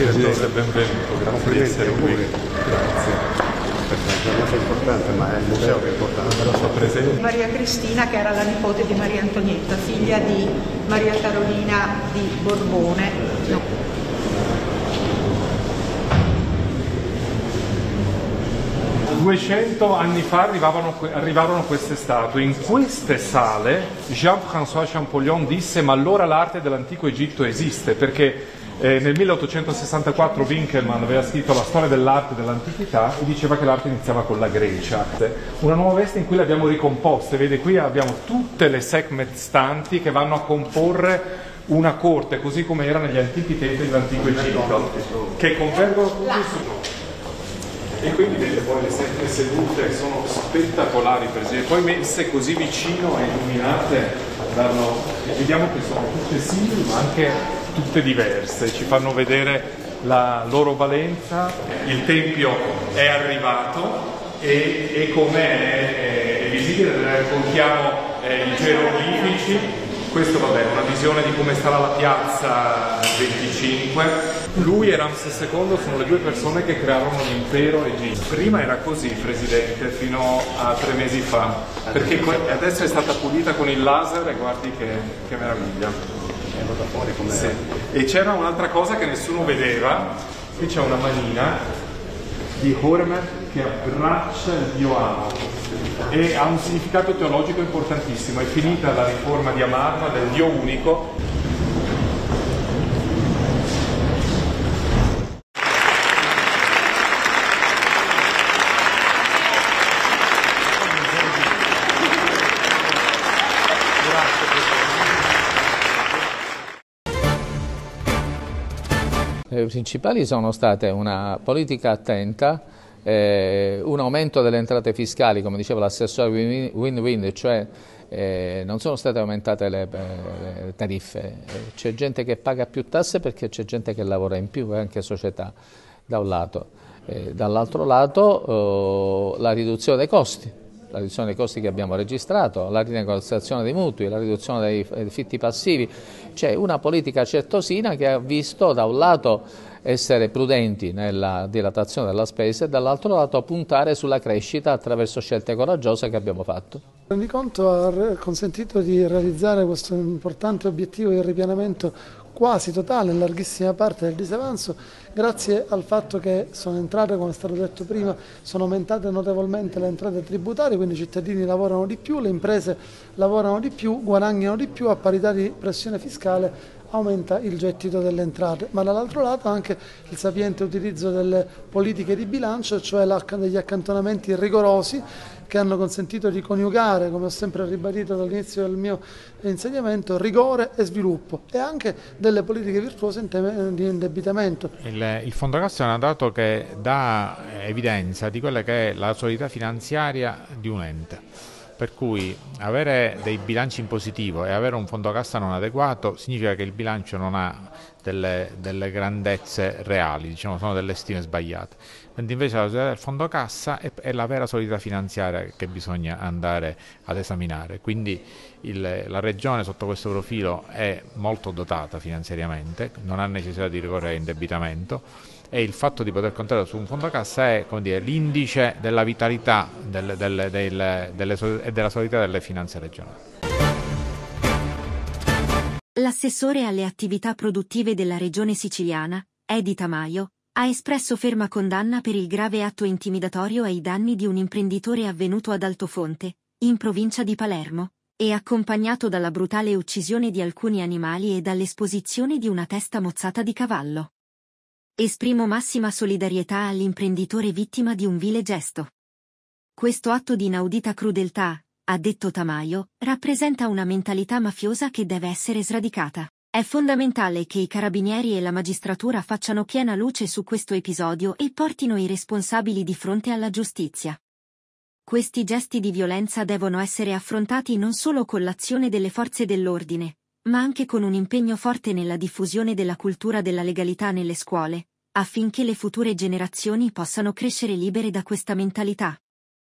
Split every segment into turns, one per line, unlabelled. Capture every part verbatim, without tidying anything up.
Direttore, benvenuto, grazie di essere qui.
Grazie. Questa è una giornata importante, ma è il museo che è importante per la sua presenza.
Maria Cristina, che era la nipote di Maria Antonietta, figlia di Maria Carolina di Borbone. No.
duecento anni fa arrivavano, arrivarono queste statue. In queste sale Jean-François Champollion disse: ma allora l'arte dell'antico Egitto esiste, perché eh, nel milleottocentosessantaquattro Winkelmann aveva scritto la storia dell'arte dell'antichità e diceva che l'arte iniziava con la Grecia. Una nuova veste in cui le abbiamo ricomposte, vede qui abbiamo tutte le Sekhmet stanti che vanno a comporre una corte così come era negli antichi templi dell'antico Egitto, che convergono tutti su. E quindi vedete poi le sette sedute sono spettacolari, Presidente, poi messe così vicino e illuminate, danno, vediamo che sono tutte simili ma anche tutte diverse, ci fanno vedere la loro valenza. Il Tempio è arrivato e, e com'è è, è visibile, raccontiamo eh, i geroglifici. Questo vabbè, è una visione di come sarà la piazza venticinque. Lui e Ramses secondo sono le due persone che crearono l'impero egizio. Prima era così, Presidente, fino a tre mesi fa, perché adesso è stata pulita con il laser e guardi che, che meraviglia.
È venuta fuori come...
Sì. E c'era un'altra cosa che nessuno vedeva, qui c'è una manina di Hormer che abbraccia il dio Amon e ha un significato teologico importantissimo. È finita la riforma di Amarna del dio unico.
Le principali sono state una politica attenta, eh, un aumento delle entrate fiscali, come diceva l'assessore Win-Win, cioè eh, non sono state aumentate le, le tariffe, c'è gente che paga più tasse perché c'è gente che lavora in più, anche società, da un lato. Eh, dall'altro lato eh, la riduzione dei costi. La riduzione dei costi che abbiamo registrato, la rinegoziazione dei mutui, la riduzione dei affitti passivi, c'è una politica certosina che ha visto da un lato essere prudenti nella dilatazione della spesa e dall'altro lato puntare sulla crescita attraverso scelte coraggiose che abbiamo fatto.
Il rendiconto ha consentito di realizzare questo importante obiettivo di ripianamento quasi totale, in larghissima parte del disavanzo, grazie al fatto che sono entrate, come è stato detto prima, sono aumentate notevolmente le entrate tributarie, quindi i cittadini lavorano di più, le imprese lavorano di più, guadagnano di più, a parità di pressione fiscale aumenta il gettito delle entrate, ma dall'altro lato anche il sapiente utilizzo delle politiche di bilancio, cioè degli accantonamenti rigorosi che hanno consentito di coniugare, come ho sempre ribadito dall'inizio del mio insediamento, rigore e sviluppo e anche delle politiche virtuose in tema di indebitamento.
Il, il fondo cassa è un dato che dà evidenza di quella che è la solidità finanziaria di un ente. Per cui avere dei bilanci in positivo e avere un fondo cassa non adeguato significa che il bilancio non ha delle, delle grandezze reali, diciamo, sono delle stime sbagliate. Mentre invece la solidità del fondo cassa è, è la vera solidità finanziaria che bisogna andare ad esaminare. Quindi il, la Regione sotto questo profilo è molto dotata finanziariamente, non ha necessità di ricorrere all'indebitamento. E il fatto di poter contare su un fondo cassa è, come dire, l'indice della vitalità delle, delle, delle, delle, e della solidità delle finanze regionali.
L'assessore alle attività produttive della regione siciliana, Edi Tamaio, ha espresso ferma condanna per il grave atto intimidatorio ai danni di un imprenditore avvenuto ad Altofonte, in provincia di Palermo, e accompagnato dalla brutale uccisione di alcuni animali e dall'esposizione di una testa mozzata di cavallo. Esprimo massima solidarietà all'imprenditore vittima di un vile gesto. Questo atto di inaudita crudeltà, ha detto Tamaio, rappresenta una mentalità mafiosa che deve essere sradicata. È fondamentale che i carabinieri e la magistratura facciano piena luce su questo episodio e portino i responsabili di fronte alla giustizia. Questi gesti di violenza devono essere affrontati non solo con l'azione delle forze dell'ordine, ma anche con un impegno forte nella diffusione della cultura della legalità nelle scuole, affinché le future generazioni possano crescere libere da questa mentalità.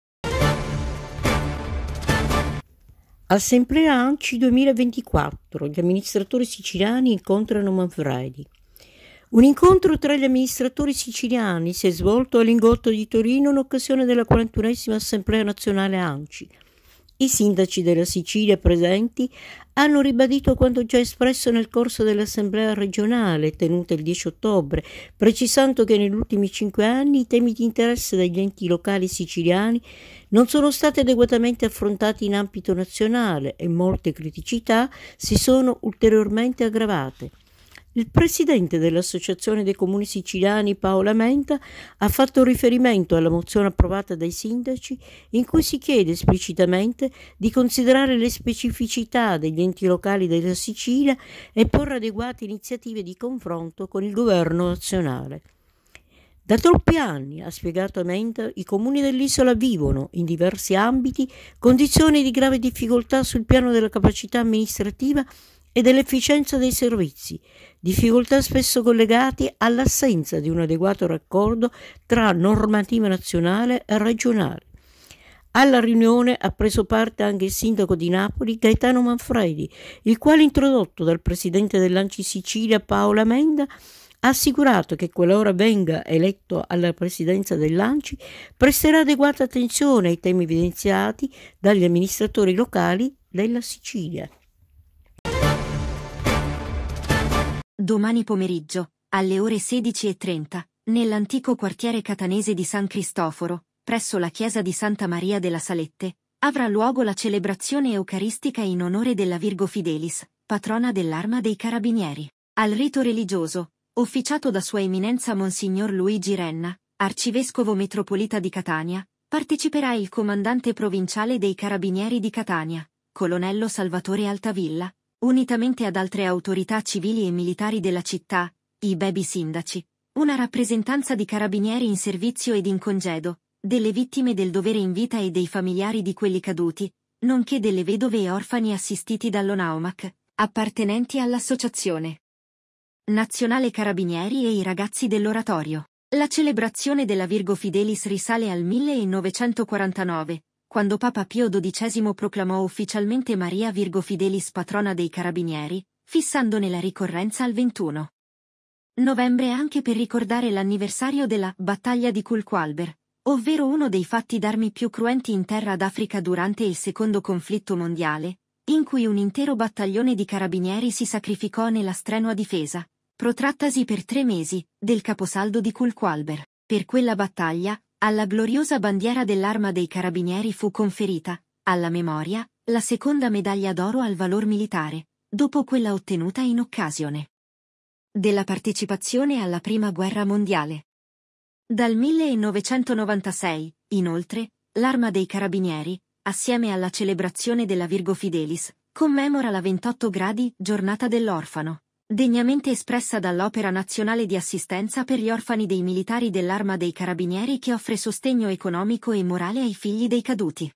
Assemblea ANCI duemilaventiquattro. Gli amministratori siciliani incontrano Manfredi. Un incontro tra gli amministratori siciliani si è svolto a Lingotto di Torino in occasione della quarantunesima Assemblea Nazionale ANCI. I sindaci della Sicilia presenti hanno ribadito quanto già espresso nel corso dell'Assemblea regionale tenuta il dieci ottobre, precisando che negli ultimi cinque anni i temi di interesse degli enti locali siciliani non sono stati adeguatamente affrontati in ambito nazionale e molte criticità si sono ulteriormente aggravate. Il presidente dell'Associazione dei Comuni Siciliani, Paola Menta, ha fatto riferimento alla mozione approvata dai sindaci in cui si chiede esplicitamente di considerare le specificità degli enti locali della Sicilia e porre adeguate iniziative di confronto con il governo nazionale. Da troppi anni, ha spiegato Menta, i comuni dell'isola vivono, in diversi ambiti, condizioni di grave difficoltà sul piano della capacità amministrativa e dell'efficienza dei servizi, difficoltà spesso collegate all'assenza di un adeguato raccordo tra normativa nazionale e regionale. Alla riunione ha preso parte anche il sindaco di Napoli, Gaetano Manfredi, il quale, introdotto dal presidente dell'ANCI Sicilia, Paola Menta, ha assicurato che qualora venga eletto alla presidenza dell'ANCI presterà adeguata attenzione ai temi evidenziati dagli amministratori locali della Sicilia.
Domani pomeriggio, alle ore sedici e trenta, nell'antico quartiere catanese di San Cristoforo, presso la chiesa di Santa Maria della Salette, avrà luogo la celebrazione eucaristica in onore della Virgo Fidelis, patrona dell'Arma dei Carabinieri. Al rito religioso, officiato da Sua Eminenza Monsignor Luigi Renna, arcivescovo metropolita di Catania, parteciperà il comandante provinciale dei Carabinieri di Catania, colonnello Salvatore Altavilla, unitamente ad altre autorità civili e militari della città, i baby sindaci, una rappresentanza di carabinieri in servizio ed in congedo, delle vittime del dovere in vita e dei familiari di quelli caduti, nonché delle vedove e orfani assistiti dall'ONAUMAC, appartenenti all'Associazione Nazionale Carabinieri e i ragazzi dell'Oratorio. La celebrazione della Virgo Fidelis risale al millenovecentoquarantanove, quando Papa Pio dodicesimo proclamò ufficialmente Maria Virgo Fidelis patrona dei Carabinieri, fissandone la ricorrenza al ventuno novembre anche per ricordare l'anniversario della Battaglia di Kulkwalber, ovvero uno dei fatti d'armi più cruenti in terra d'Africa durante il secondo conflitto mondiale, in cui un intero battaglione di carabinieri si sacrificò nella strenua difesa, protrattasi per tre mesi, del caposaldo di Kulkwalber. Per quella battaglia, alla gloriosa bandiera dell'Arma dei Carabinieri fu conferita, alla memoria, la seconda medaglia d'oro al valor militare, dopo quella ottenuta in occasione della partecipazione alla Prima Guerra Mondiale. Dal millenovecentonovantasei, inoltre, l'Arma dei Carabinieri, assieme alla celebrazione della Virgo Fidelis, commemora la ventotto gradi Giornata dell'Orfano, degnamente espressa dall'Opera Nazionale di Assistenza per gli orfani dei militari dell'Arma dei Carabinieri che offre sostegno economico e morale ai figli dei caduti.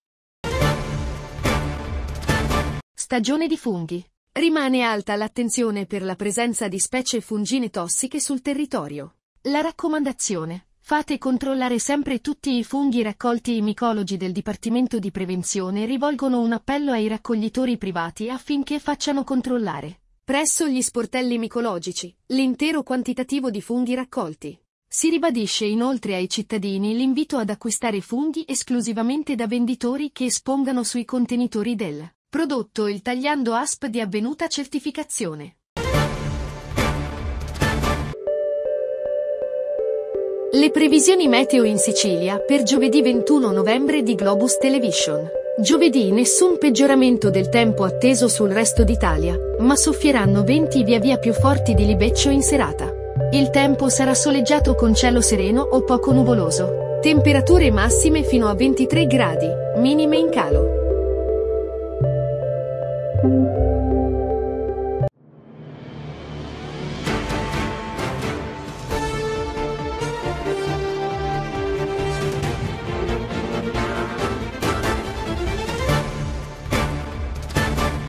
Stagione di funghi. Rimane alta l'attenzione per la presenza di specie fungine tossiche sul territorio. La raccomandazione: fate controllare sempre tutti i funghi raccolti. I micologi del Dipartimento di Prevenzione rivolgono un appello ai raccoglitori privati affinché facciano controllare, presso gli sportelli micologici, l'intero quantitativo di funghi raccolti. Si ribadisce inoltre ai cittadini l'invito ad acquistare funghi esclusivamente da venditori che espongano sui contenitori del prodotto il tagliando A S P di avvenuta certificazione. Le previsioni meteo in Sicilia per giovedì ventuno novembre di Globus Television. Giovedì nessun peggioramento del tempo atteso sul resto d'Italia, ma soffieranno venti via via più forti di libeccio in serata. Il tempo sarà soleggiato con cielo sereno o poco nuvoloso. Temperature massime fino a ventitré gradi, minime in calo.